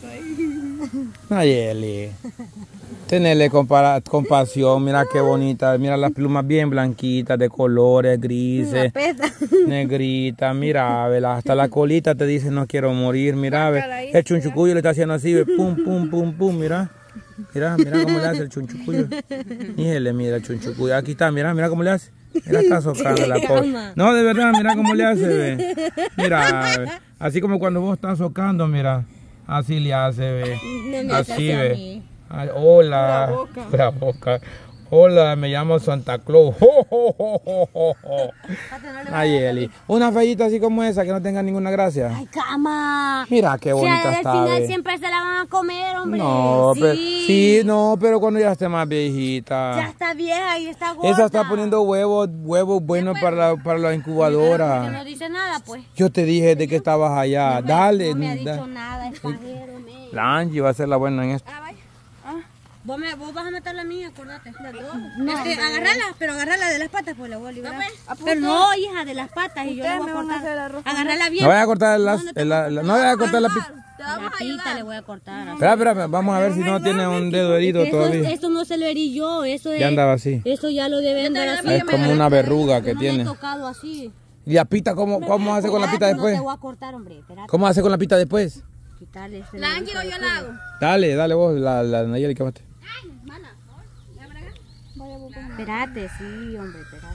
Nayeli. Tenerle compasión, mira qué bonita, mira las plumas bien blanquitas, de colores, grises, negritas, mira, vela, hasta la colita te dice no quiero morir, mira, el chunchucuyo le está haciendo así, pum, pum, pum, pum, mira, mira cómo le hace el chunchucuyo, mírale, mira el chunchucuyo, aquí está, mira cómo le hace, mira está socando la pobre, no, de verdad, mira cómo le hace, ve. Mira, así como cuando vos estás socando, mira, así le hace, ve, así, ve. Ay, hola, la boca. Hola, me llamo Santa Claus. Nayeli, una fellita así como esa que no tenga ninguna gracia. Ay, cama. Mira qué bonita está. Al final siempre se la van a comer, hombre. No, sí. Pero, sí, no, pero cuando ya esté más viejita. Ya está vieja y está gorda. Esa está poniendo huevos buenos para la incubadora. No dice nada, pues. Yo te dije de que estabas allá. No dale. No me ha dicho nada, es pajero. La Angie va a ser la buena en esto. Vos vas a meter la mía, acordate. No, agarrala, pero agarrala de las patas, pues la voy a liberar. Pero no, hija, de las patas y yo le voy a cortar. Agarrala bien. No voy a cortar no voy a cortar la pita. La pita le voy a cortar. Espera, vamos a ver si no tiene un dedo herido todavía. Esto no se lo herí yo, eso ya andaba así. Eso ya lo deben ver así. Es como una verruga que tiene. Tocado así. ¿Y la pita cómo hace con la pita después? No te voy a cortar, hombre, espérate. ¿Cómo hace con la pita después? Quitarle la Angie o yo la hago. Dale vos, la Nayeli, que mate. Espérate, sí, hombre, espérate.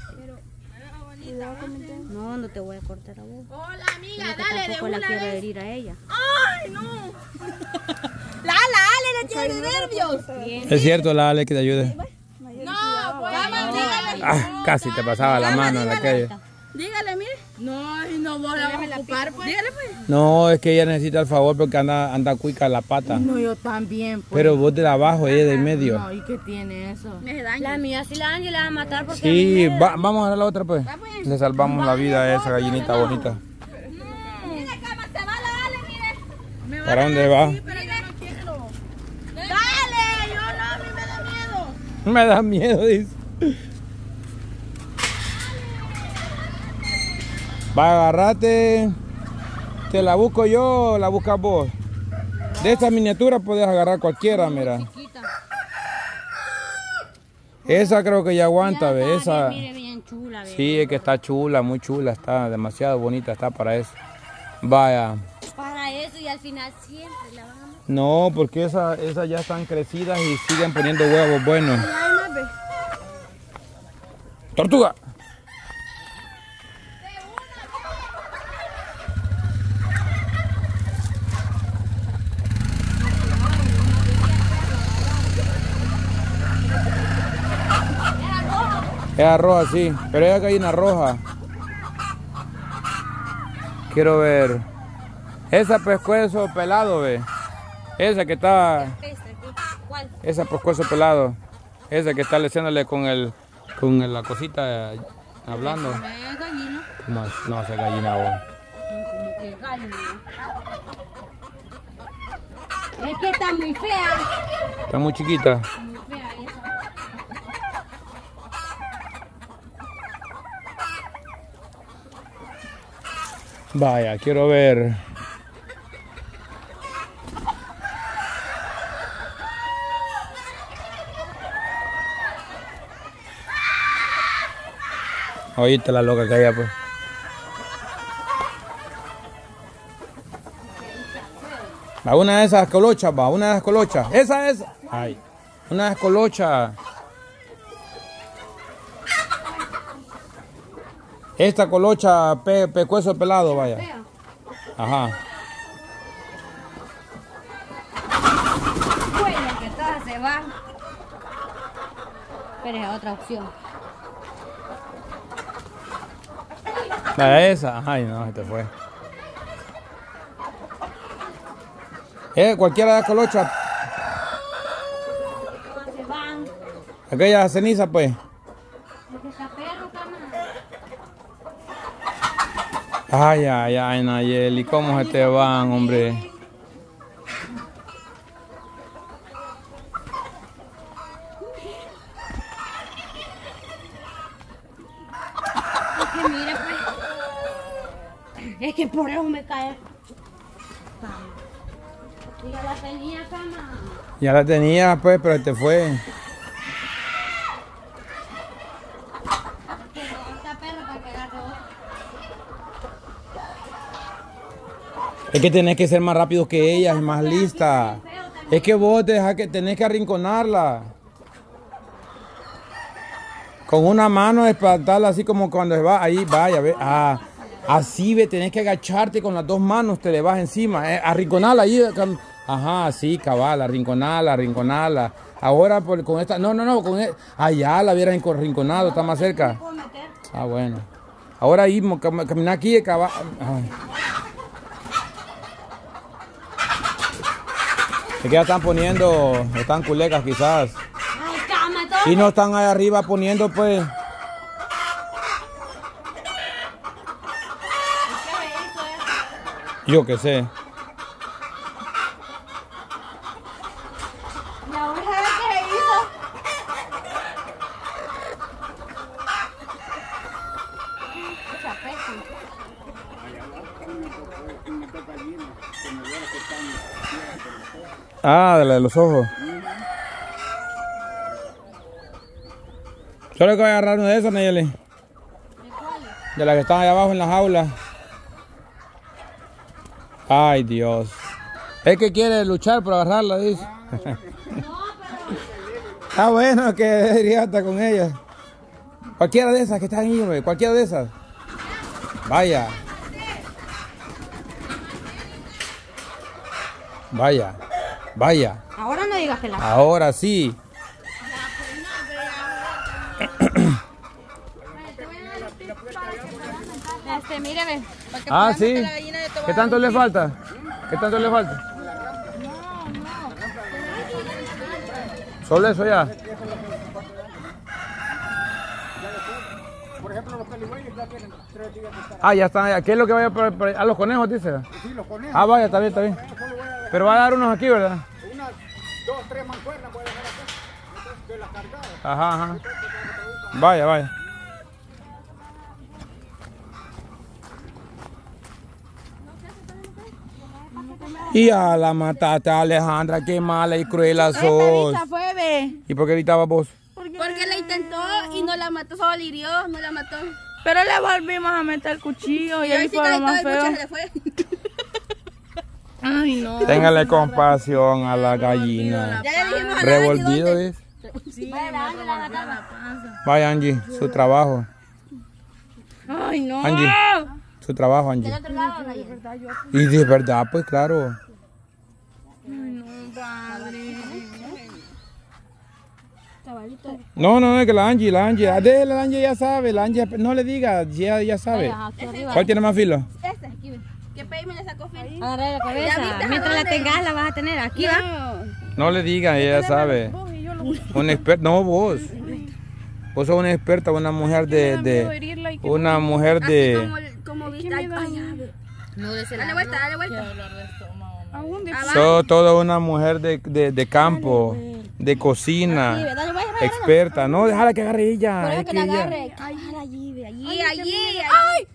No te voy a cortar a vos. Hola, amiga, dale de una vez. Tampoco la quiero herir a ella. ¡Ay, no! La Ale le tiene nervios. Bien. Es cierto, la Ale que te ayude. No, pues, dígale. Ah, casi te pasaba la mano en aquella. Dígale, mire. No, vos la vas a ocupar, pues. Dígale, pues. No, es que ella necesita el favor porque anda cuica la pata. No, yo también, pues. Pero vos de abajo, ella de medio. No, ¿y qué tiene eso? Me daño. La mía sí la Angie la va a matar porque... Sí, vamos a dar la otra, pues. Le salvamos la vida a esa gallinita bonita. Mira, cama, se va la Ale, mire. ¿Para dónde va? Sí, pero yo no quiero. Dale, yo no, a mí me da miedo. Me da miedo, dice. Va, agárrate. Te la busco yo, la buscas vos. De esta miniatura puedes agarrar cualquiera, mira. Esa creo que ya aguanta, ve. Esa. Bien chula, ve. Sí, es que está chula, muy chula, está demasiado bonita, está para eso. Vaya. Para eso y al final siempre la van a meter. No, porque esas ya están crecidas y siguen poniendo huevos buenos. ¡Tortuga! Es roja, sí, pero es gallina roja. Quiero ver. Esa pescuezo pelado, ve. Esa que está. ¿Cuál? Esa pescuezo pelado. Esa que está haciéndole con la cosita hablando. ¿Es gallina? No, esa gallina vos. Como que gallina. Es que está muy fea. Está muy chiquita. Muy fea esa. Vaya, quiero ver. Oíste la loca que hay, pues. Va, una de esas colochas, va, una de esas colochas. Esa es. Ay, una de esas colochas. Esta colocha pecueso pelado, vaya. Ajá. Bueno, que todas se van. Pero es otra opción. Vaya esa. Ay, no, se te fue. Cualquiera de las colochas. Se van. Aquella ceniza, pues. Porque está perro, cama. Ay, Nayeli, ¿cómo se te van, hombre? Es que mire, pues. Es que por eso me cae. Sí. Ya la tenía, cama. Ya la tenía, pues, pero te fue. Es que tenés que ser más rápido que ella, es más lista. Es que vos tenés que arrinconarla. Con una mano espantarla así como cuando se va, ahí vaya, ve. Ah, así ve, tenés que agacharte con las dos manos, te le vas encima. Arrinconarla ahí. Ajá, sí, cabal, arrinconarla. Ahora con esta, no, con esta. Ah, ya la hubiera arrinconado, está más cerca. Ah, bueno. Ahora ahí, caminar aquí, cabal. Es que ya están poniendo, están culecas quizás. Y no están ahí arriba poniendo, pues. Yo qué sé. Ah, de la de los ojos. Solo que voy a agarrar una de esas, Nayeli. ¿De cuál? De las que están allá abajo en la jaula. Ay, Dios. Es que quiere luchar por agarrarla, dice. Ah, bueno, que debería estar con ella. Cualquiera de esas que están ahí, hombre. Cualquiera de esas. Vaya. Vaya. Vaya. Ahora no digas que la... Ahora sí. Míreme. Ah, sí. ¿Qué tanto le falta? ¿Qué tanto le falta? ¿Solo eso ya? Por ejemplo, los caligüeyes ya tienen 3 días de estar. Ah, ya están allá. ¿Qué es lo que vaya a los conejos, dice? Sí, los conejos. Ah, vaya, está bien, está bien. Pero va a dar unos aquí, ¿verdad? Unas 2, 3 mancuernas voy a dejar aquí. De las cargadas. Ajá, ajá. Vaya, vaya. Y a la mataste, Alejandra, qué mala y cruel sos. ¿Y por qué gritabas vos? Porque la intentó y no la mató, solo le hirió, no la mató. Pero le volvimos a meter el cuchillo y ahí fue lo más feo. Ay, no. Téngale compasión a la gallina. Ya le dijimos a la revolvido, ¿ves? Sí, vaya, Angie, su trabajo. Ay, no. Angie, su trabajo, Angie. Del otro lado, y de verdad, pues claro. Ay, no, padre. No, es que la Angie, Adela, la Angie ya sabe, la Angie, no le diga, ya sabe. ¿Cuál tiene más filo? Este, aquí ve. ¿Qué pay me le sacó filo? Agarra la cabeza, mientras la tengas la vas a tener, aquí va. No le diga, ella sabe. Un experto, no vos. Vos sos una experta, una mujer una mujer de... Como viste, no, dale vuelta, dale vuelta. Sos toda una mujer de campo, de cocina, experta. No, déjala que agarre ella. Por eso que la agarre. Ay, allí. ¡Ay!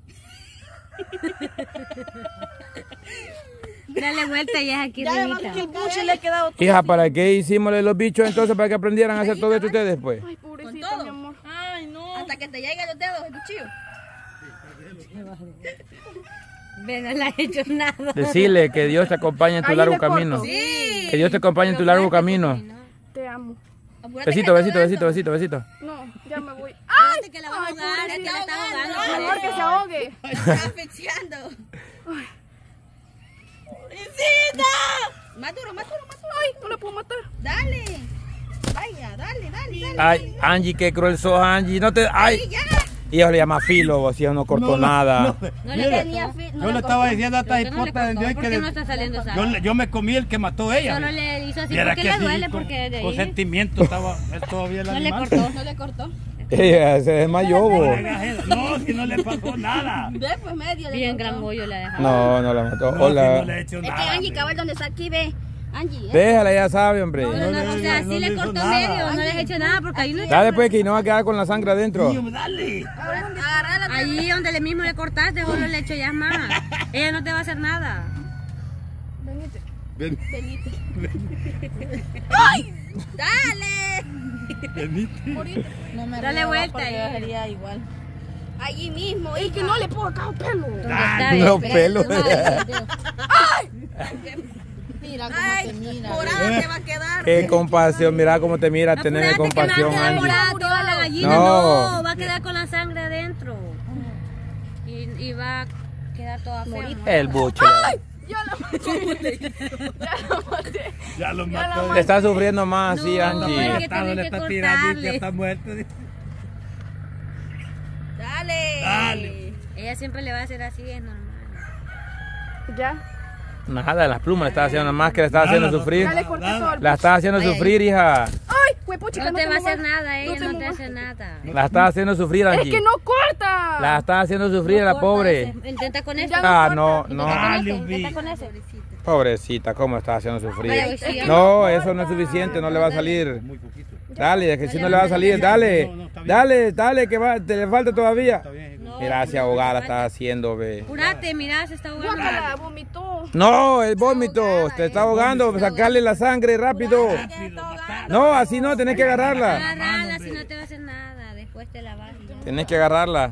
Dale vuelta y es aquí. Ya le buche le ha quedado todo. Hija, ¿para qué hicimos los bichos entonces? ¿Para que aprendieran a hacer todo esto ustedes después? Ay, pobrecita, mi amor. Ay, no. Hasta que te lleguen los dedos el cuchillo. Ven, no le ha hecho nada. Decirle que Dios te acompañe en tu largo camino. Sí. Que Dios te acompañe en tu largo camino. Te amo. Besito. No, ya me voy. ¡Ay! Que la va a ahogar, que la está ahogando. Por favor, que se ahogue. Está asfixiando. ¡Pobrecita! Más duro. Ay, no la puedo matar. Dale. Vaya, dale. Ay, Angie, qué cruel sos, Angie. No te... Ay. Ya. Y ella le llama filo, si ella no cortó nada. No le tenía filo. Yo le estaba diciendo a esta hipota de hoy ¿Por qué no está saliendo sangre? yo me comí el que mató ella. Solo le hizo así Viera porque que le sí, duele, porque de ahí con sentimiento estaba todavía el no le animal. cortó. No le cortó. Ella se desmayó, vos. No, si no le pasó nada. Ve, pues medio. Bien gran bollo la dejaron. No la mató. No, Hola. si no le he hecho Es que nada. Angie, cabal, donde está aquí, ve. Angie, Déjala, ya sabe, hombre. O sea, sí le cortó medio, no le he hecho nada porque ahí no... Dale pues que no va a quedar con la sangre adentro. Dale. Agarrala. Allí donde mismo le cortaste, solo le echo ya más. Ella no te va a hacer nada. Venite. ¡Ay! ¡Dale! Venite. No me Dale río, vuelta porque ahí. sería igual. Allí mismo. Es que no le puedo acá pelo. No pelo. Mira cómo te mira. Morada te va a quedar. Qué compasión, mira cómo te mira, tener compasión, Angie. Toda la gallina, No. no, va a quedar con la sangre adentro. Y va a quedar toda fea. El buche. Ya la maté. Ya lo mató. Le está sufriendo más, sí, No, Angie. porque Está, le tiene está que tirando y ya cortarle. está muerto. Dale. Dale. Ella siempre le va a hacer así, es normal. Ya. Nada, las plumas le está haciendo más que le está haciendo sufrir. Ya le corté todo el... La está haciendo sufrir, hija. ¡Ay, huepuchica! No te va a hacer muevas. nada, ella no te muevas. hace nada. La está haciendo sufrir, Es Angie. que no corta. La está haciendo sufrir a la Corta pobre. ese. Intenta con eso. Ah, no, no. Dale, un Intenta bicho. con ese. Pobrecita, ¿cómo está haciendo sufrir? Vaya, sí, ya. No, eso no es suficiente, no le va a salir. Muy poquito. Dale, es que si no le va a salir, dale. Dale, dale, que va, te le falta todavía. Está bien. Mira, si ahogada la está haciendo, ve. Apúrate, mira, se está ahogando. Guácala, vomitó. No, el vómito, te está ahogando, sacarle la sangre rápido. No, así no, tenés que agarrarla. Agárrala, si no te va a hacer nada. Después te la vas. Tenés que agarrarla.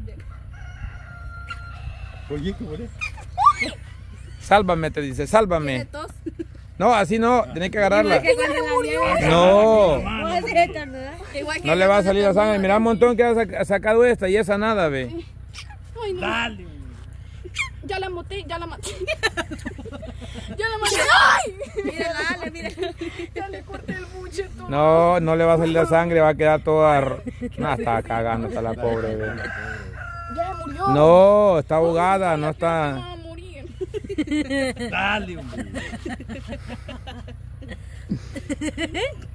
Oye, ¿cómo es? Sálvame, te dice, sálvame. No, así no, tenés que agarrarla. No. No, Voy a hacer esta, ¿no? Igual que no le va a salir la sangre. Mira un montón que ha sacado esta y esa nada, ve. Ay, no. Dale. Ya la maté, ya la maté. Ya la maté. ¡Ay! mira, dale, mira. Ya le corté el buche todo. No, no le va a salir la sangre, va a quedar toda... No, está cagando, está la pobre, ve. Ya se murió. No, está ahogada, no Va está... a morir. Dale, hombre.